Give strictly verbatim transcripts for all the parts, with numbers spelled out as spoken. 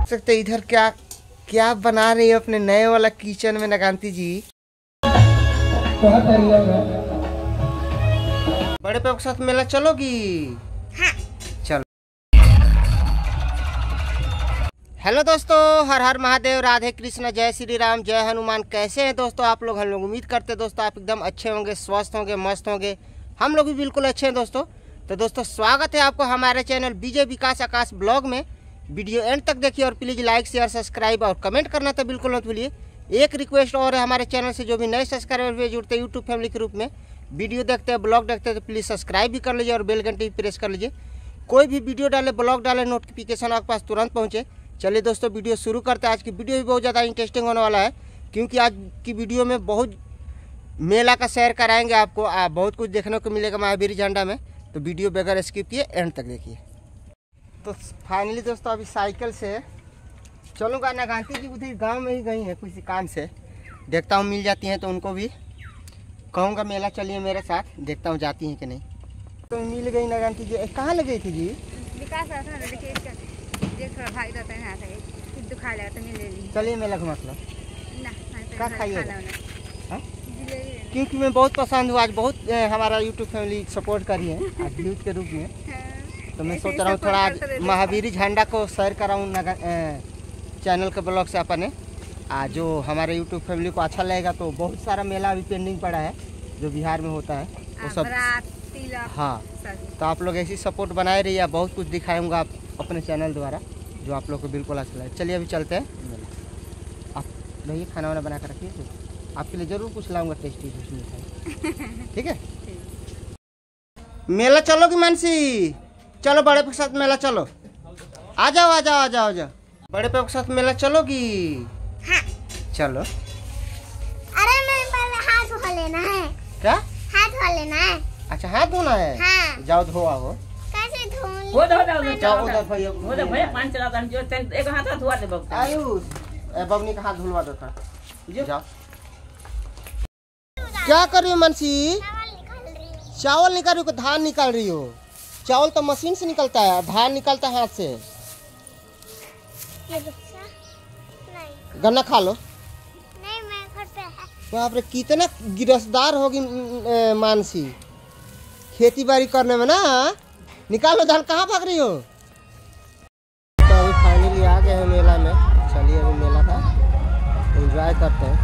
सकते इधर क्या क्या बना रही है अपने नए वाला किचन में नगांती जी। बड़े पापा के साथ मेला चलोगी? हाँ। चलो। हेलो दोस्तों, हर हर महादेव, राधे कृष्ण, जय श्री राम, जय हनुमान। कैसे हैं दोस्तों आप लोग? हम लोग उम्मीद करते हैं दोस्तों आप एकदम अच्छे होंगे, स्वस्थ होंगे, मस्त होंगे। हम लोग भी बिल्कुल अच्छे हैं दोस्तों। तो दोस्तों स्वागत है आपको हमारे चैनल विजय विकास आकाश ब्लॉग में। वीडियो एंड तक देखिए और प्लीज़ लाइक शेयर सब्सक्राइब और कमेंट करना तो बिल्कुल मत भूलिए। एक रिक्वेस्ट और है, हमारे चैनल से जो भी नए सब्सक्राइबर हुए जुड़ते हैं यूट्यूब फैमिली के रूप में, वीडियो देखते हैं, ब्लॉग देखते हैं, तो प्लीज़ सब्सक्राइब भी कर लीजिए और बेल घंटी भी प्रेस कर लीजिए। कोई भी वीडियो डाले, ब्लॉग डाले, नोटिफिकेशन आपके पास तुरंत पहुँचे। चलिए दोस्तों वीडियो शुरू करते हैं। आज की वीडियो भी बहुत ज़्यादा इंटरेस्टिंग होने वाला है, क्योंकि आज की वीडियो में बहुत मेला का सैर कराएंगे आपको। आ, बहुत कुछ देखने को मिलेगा महावीर झंडा में। तो वीडियो बगैर स्किप किए एंड तक देखिए। तो फाइनली दोस्तों अभी साइकिल से चलूँगा। नगांती जी उधर गांव में ही गई हैं किसी काम से, देखता हूँ मिल जाती हैं तो उनको भी कहूँगा मेला चलिए मेरे साथ, देखता हूँ जाती हैं कि नहीं। तो मिल गई नगांती जी। कहाँ लग गई थी जी? चलिए मेला घुमा लो। क्या खाइएगा? क्योंकि मैं बहुत पसंद हूँ, आज बहुत हमारा यूट्यूब फैमिली सपोर्ट करी है आज न्यूज के रूप में। तो मैं सोच रहा हूँ थोड़ा आज महावीर झंडा को शेयर कराऊँ चैनल के ब्लॉग से अपने। आज जो हमारे यूट्यूब फैमिली को अच्छा लगेगा। तो बहुत सारा मेला अभी पेंडिंग पड़ा है जो बिहार में होता है वो सब। हाँ, तो आप लोग ऐसी सपोर्ट बनाए रहिए, बहुत कुछ दिखाऊंगा आप अपने चैनल द्वारा जो आप लोग को बिल्कुल अच्छा लगे। चलिए अभी चलते हैं। आप भैया खाना वाना बना कर रखिए, आपके लिए जरूर कुछ लाऊंगा टेस्टी टेस्टी। ठीक है, मेला चलोगी मानसी? चलो बड़े के साथ मेला चलो। आ जाओ आ जाओ आ जाओ आ जाओ। बड़े पापा के साथ मेला चलोगी? हाँ। चलो। अरे मैं पहले हाथ धो लेना है। क्या? हाथ धो लेना है। अच्छा हाथ धोना है? हाँ। जाओ धो आओ। कैसे धो? वो धो जाओ जाओ उधर भैया। वो तो भैया पानी चलाता है जो एक हाथ धोवा दे बबू। आयुष ए बबनी का हाथ धुलवा दो था। जाओ। क्या कर रही हो मानसी? चावल निकाल रही हो? धान निकाल रही हो? चावल तो मशीन से निकलता है, धान निकलता है हाथ से। गन्ना खा लो। नहीं मैं घर पे है। बाप रे कितना गिरफ्तार होगी मानसी खेती बाड़ी करने में ना। निकालो धान। कहाँ भाग रही हो? तो अभी फाइनली आ गए हैं मेला में। चलिए अभी मेला का एंजॉय करते हैं।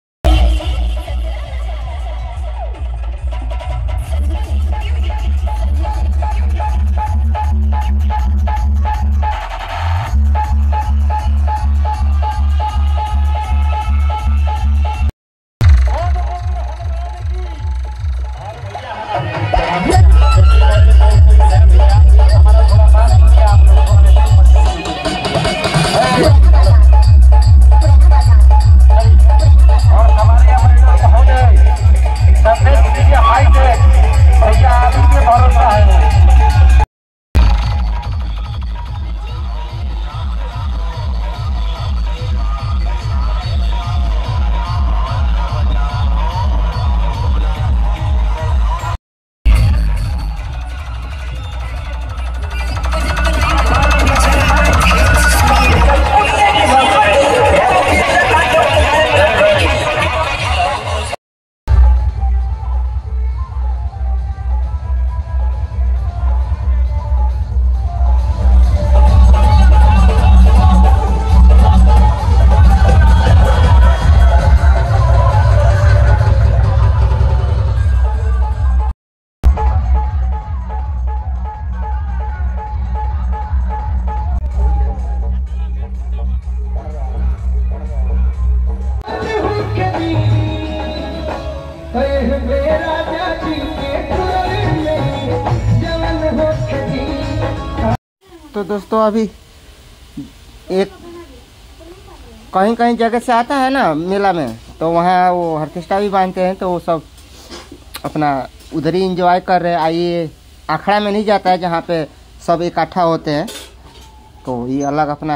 तो दोस्तों अभी एक कहीं कहीं जगह से आता है ना मेला में, तो वहाँ वो ऑर्केस्ट्रा भी बांधते हैं। तो वो सब अपना उधर ही इंजॉय कर रहे हैं। आइए अखाड़ा में नहीं जाता है जहाँ पे सब इकट्ठा होते हैं। तो ये अलग अपना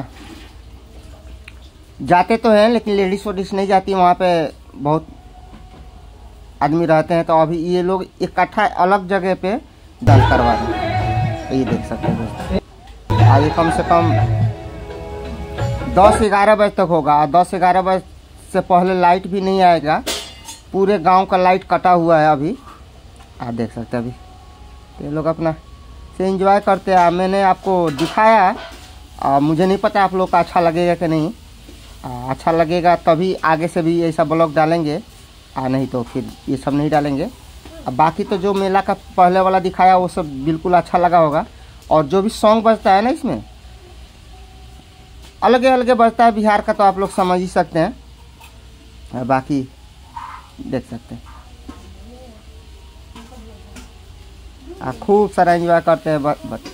जाते तो हैं, लेकिन लेडीज वोडीज नहीं जाती वहाँ पे, बहुत आदमी रहते हैं। तो अभी ये लोग इकट्ठा अलग जगह पे डांस करवा रहे हैं। तो ये देख सकते हैं दोस्तों। आगे कम से कम दस ग्यारह बजे तक होगा। और दस ग्यारह बजे से पहले लाइट भी नहीं आएगा। पूरे गांव का लाइट कटा हुआ है अभी, आप देख सकते हैं। अभी तो ये लोग अपना से एंजॉय करते हैं। मैंने आपको दिखाया, आ, मुझे नहीं पता आप लोग को अच्छा लगेगा कि नहीं। आ, अच्छा लगेगा तभी आगे से भी ऐसा ब्लॉग डालेंगे, आ नहीं तो फिर ये सब नहीं डालेंगे। अब बाकी तो जो मेला का पहले वाला दिखाया वो सब बिल्कुल अच्छा लगा होगा। और जो भी सॉन्ग बजता है ना इसमें अलग अलग बजता है बिहार का, तो आप लोग समझ ही सकते हैं। बाकी देख सकते हैं आ, खूब सारा एंजॉय करते हैं। बस बस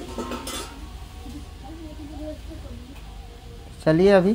चलिए अभी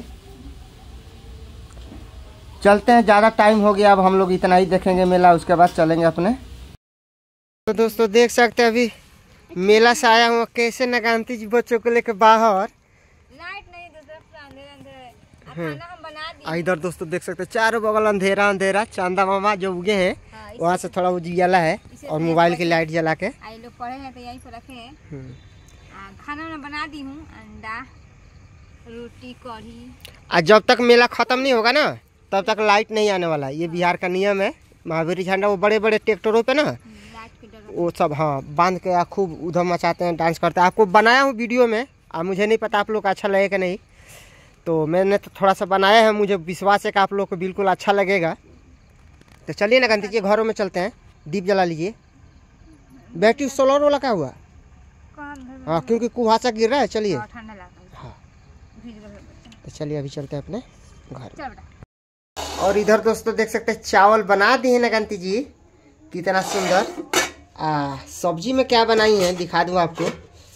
चलते हैं, ज़्यादा टाइम हो गया। अब हम लोग इतना ही देखेंगे मेला, उसके बाद चलेंगे अपने। तो दोस्तों देख सकते हैं अभी मेला से आया हूँ कैसे नगांती जी बच्चों को लेकर बाहर। लाइट नहीं खाना हम बना दिए। इधर दोस्तों देख सकते हैं चारों बगल अंधेरा अंधेरा। चांदा मामा जो उगे हैं वहाँ से थोड़ा उजियाला है और मोबाइल की लाइट जला के आई लोग पढ़े हैं तो यहीं पर रखे हैं। खाना मैं बना दी हूँ, अंडा रोटी कढ़ी। और जब तक मेला खत्म नहीं होगा ना तब तक लाइट नहीं आने वाला। ये बिहार का नियम है। महावीर झंडा वो बड़े बड़े ट्रैक्टरों पे ना वो सब हाँ बांध के खूब उधम मचाते हैं, डांस करते हैं। आपको बनाया हूँ वीडियो में, अब मुझे नहीं पता आप लोग को अच्छा लगेगा नहीं, तो मैंने तो थोड़ा सा बनाया है। मुझे विश्वास है कि आप लोग को बिल्कुल अच्छा लगेगा। तो चलिए ना गंती जी घरों में चलते हैं, दीप जला लीजिए। बैटरी सोलर वाला क्या हुआ? हाँ क्योंकि कुहासा गिर रहा है। चलिए हाँ तो चलिए अभी चलते हैं अपने घर। और इधर दोस्तों देख सकते हैं चावल बना दिए ना गंती जी, कितना सुंदर। आ सब्जी में क्या बनाई है दिखा दूँ आपको।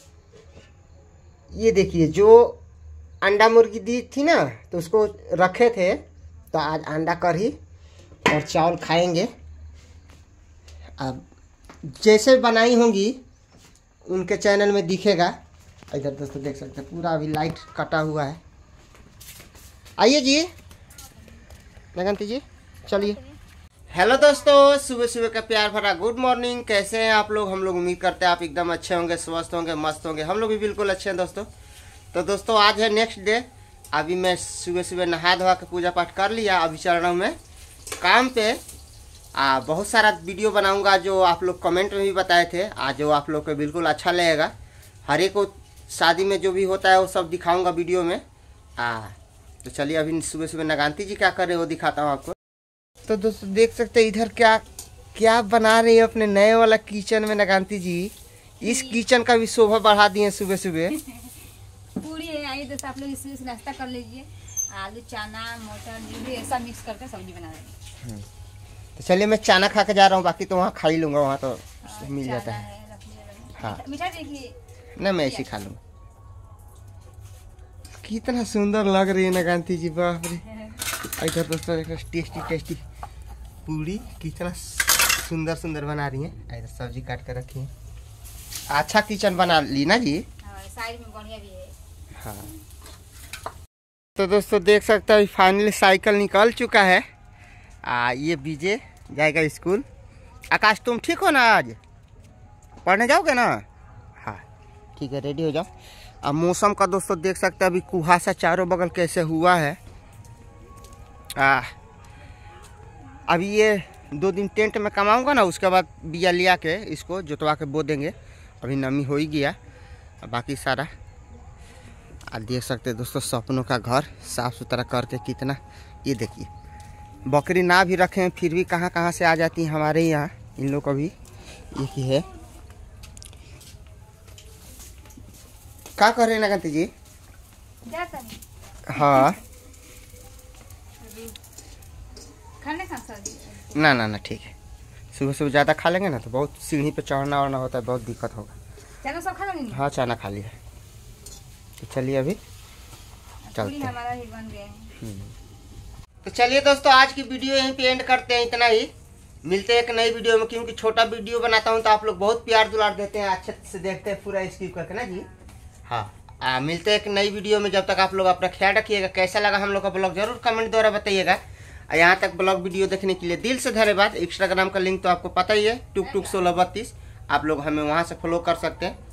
ये देखिए जो अंडा मुर्गी दी थी ना तो उसको रखे थे, तो आज अंडा कढ़ी और चावल खाएंगे। अब जैसे बनाई होंगी उनके चैनल में दिखेगा। इधर दोस्तों देख सकते हैं पूरा अभी लाइट कटा हुआ है। आइए जी नगंती जी चलिए। हेलो दोस्तों, सुबह सुबह का प्यार भरा गुड मॉर्निंग। कैसे हैं आप लोग? हम लोग उम्मीद करते हैं आप एकदम अच्छे होंगे, स्वस्थ होंगे, मस्त होंगे। हम लोग भी बिल्कुल अच्छे हैं दोस्तों। तो दोस्तों आज है नेक्स्ट डे। अभी मैं सुबह सुबह नहा धोवा के पूजा पाठ कर लिया। अभी चल रहा हूँ मैं काम पे। आ, बहुत सारा वीडियो बनाऊंगा जो आप लोग कमेंट में भी बताए थे, आज जो आप लोग को बिल्कुल अच्छा लगेगा। हर एक को शादी में जो भी होता है वो सब दिखाऊंगा वीडियो में। आ तो चलिए अभी सुबह सुबह नगांती जी क्या कर रहे हैं वो दिखाता हूँ आपको। तो दोस्तों देख सकते हैं इधर क्या क्या बना रही है अपने नए वाला किचन में नगांती जी। इस किचन का भी शोभा बढ़ा दिए सुबह सुबह। पूरी है, आइए दोस्तों आप लोग इसमें से नाश्ता कर लीजिए। आलू चना मटर जो भी ऐसा मिक्स करके सब्जी बना देंगे। तो चलिए मैं चना खा के जा रहा हूँ, बाकी तो वहाँ खा ही लूँगा, वहाँ तो मिल जाता है। हाँ मीठा देखिए ना मैं ऐसे खा लूँगा। कितना सुंदर लग रही है नगांती जी, बाप रे। इधर दोस्तों टेस्टी टेस्टी पूरी कितना सुंदर सुंदर बना रही है। इधर सब्जी काट कर रखी है। अच्छा किचन बना ली ना जी। साइड में बढ़िया भी है। हाँ तो दोस्तों देख सकते हैं फाइनली साइकिल निकल चुका है। आ ये बीजे जाएगा स्कूल। आकाश तुम ठीक हो ना? आज पढ़ने जाओगे ना? हाँ ठीक है, रेडी हो जाओ। अब मौसम का दोस्तों देख सकते हैं अभी कुहासा चारों बगल कैसे हुआ है। आ अभी ये दो दिन टेंट में कमाऊंगा ना, उसके बाद बिया लिया के इसको जोतवा के बो देंगे। अभी नमी हो ही गया, बाकी सारा आप देख सकते हैं दोस्तों सपनों का घर साफ सुथरा करके कितना। ये देखिए बकरी ना भी रखे हैं फिर भी कहाँ कहाँ से आ जाती हैं हमारे यहाँ। इन लोग को भी एक ही है। क्या कर रहे हैं नगंती जी? हाँ खाने का सब्जी ना ना ना ठीक है। सुबह सुबह ज़्यादा खा लेंगे ना तो बहुत सीढ़ी पे चढ़ना वढ़ना होता है, बहुत दिक्कत होगा। चना सब खा लेंगे? हाँ चना खा लिया। तो चलिए अभी चलते हैं। हमारा ही बन गए हैं। तो चलिए दोस्तों आज की वीडियो यहीं पे एंड करते हैं, इतना ही। मिलते हैं एक नई वीडियो में, क्योंकि छोटा वीडियो बनाता हूँ तो आप लोग बहुत प्यार दुलार देते हैं, अच्छे से देखते हैं पूरा स्किप करके ना जी। हाँ आ, मिलते हैं एक नई वीडियो में। जब तक आप लोग अपना ख्याल रखिएगा। कैसा लगा हम लोग का ब्लॉग जरूर कमेंट द्वारा बताइएगा। यहाँ तक ब्लॉग वीडियो देखने के लिए दिल से धन्यवाद। इंस्टाग्राम का लिंक तो आपको पता ही है, टुक टुक सोलह बत्तीस। आप लोग हमें वहाँ से फॉलो कर सकते हैं।